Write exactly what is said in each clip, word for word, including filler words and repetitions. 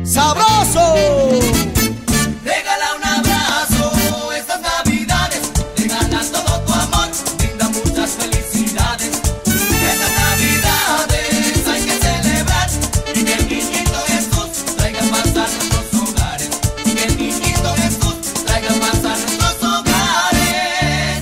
sabroso. Regala un abrazo estas navidades, regala todo tu amor, brinda muchas felicidades. Estas navidades hay que celebrar y que el niñito Jesús traiga paz a nuestros hogares. Y que el niñito Jesús traiga paz a nuestros hogares.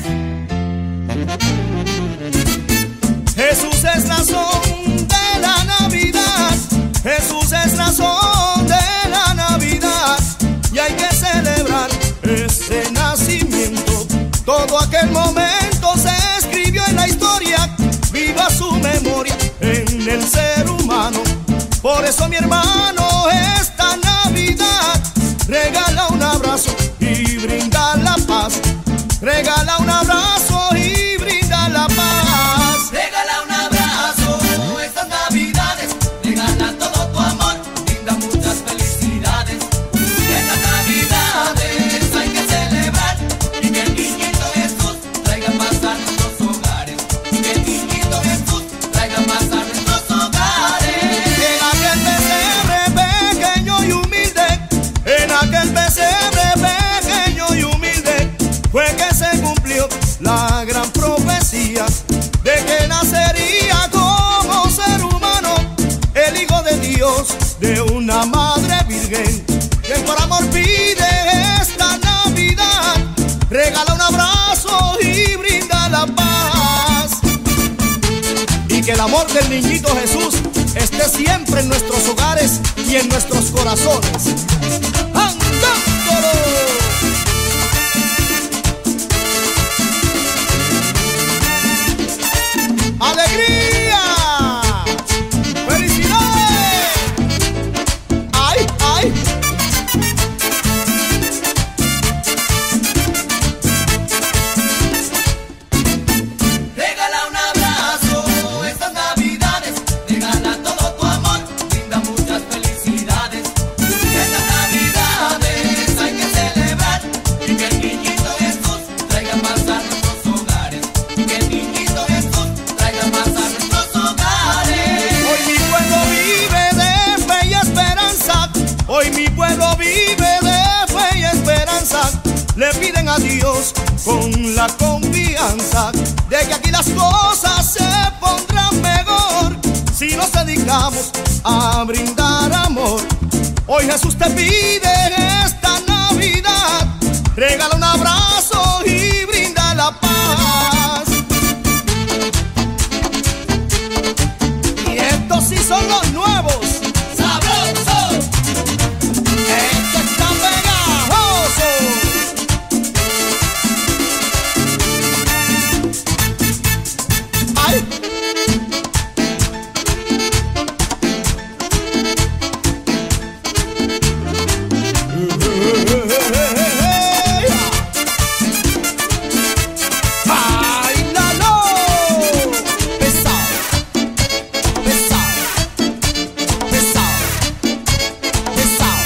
Jesús es razón de la Navidad, Jesús es razón de la Navidad, y hay que celebrar ese nacimiento. Todo aquel momento se escribió en la historia, viva su memoria en el ser humano. Por eso, mi hermano, esta Navidad regala un abrazo y brinda la paz. Regala un abrazo y brinda la paz. Regala un abrazo estas navidades, regala todo tu amor, brinda muchas felicidades. Estas navidades hay que celebrar y que el niñito Jesús traiga paz a nuestros hogares. Y que el niñito Jesús traiga paz a nuestros hogares. En aquel pesebre pequeño y humilde, en aquel pesebre pequeño y humilde, fue que se cumplió la gran profecía de que nacería como ser humano el Hijo de Dios de una madre virgen. Que por amor pide esta Navidad, regala un abrazo y brinda la paz. Y que el amor del niñito Jesús esté siempre en nuestros hogares y en nuestros corazones. ¡Andándolo! ¡Alegría! ¡Felicidades! ¡Ay, ay! Regala un abrazo estas navidades, regala todo tu amor, brinda muchas felicidades. Estas navidades hay que celebrar y que el niñito Jesús traiga paz a nuestros hogares. Y que el niñito Jesús traiga paz a nuestros hogares. Hoy mi pueblo vive de fe y esperanza. Hoy mi pueblo vive de fe y esperanza. Le piden a Dios con la confianza de que aquí las cosas se pondrán mejor si nos dedicamos a brindar amor. Hoy Jesús te pide esta Navidad, regala un abrazo y brinda la paz. Y estos sí son los nuevos. ¡Sabroso! Esto está pegajoso. ¡Ay! ¡Báilalo! Pesado, pesado, pesado, pesado.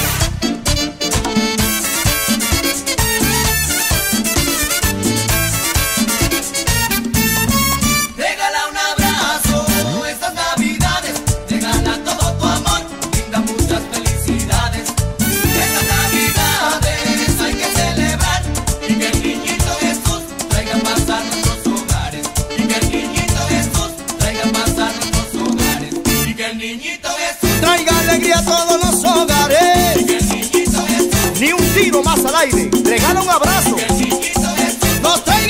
Regala un abrazo estas navidades, regala todo tu amor, brinda muchas felicidades. Estas navidades hay que celebrar y que el niñito Jesús traiga paz a nuestros hogares. Y que el niñito Jesús traiga paz a nuestros hogares. Y que el niñito Jesús Traiga alegría a todos los hogares. y que el niñito Jesús Ni un tiro más al aire. Regala un abrazo. que el niñito Jesús Nos trae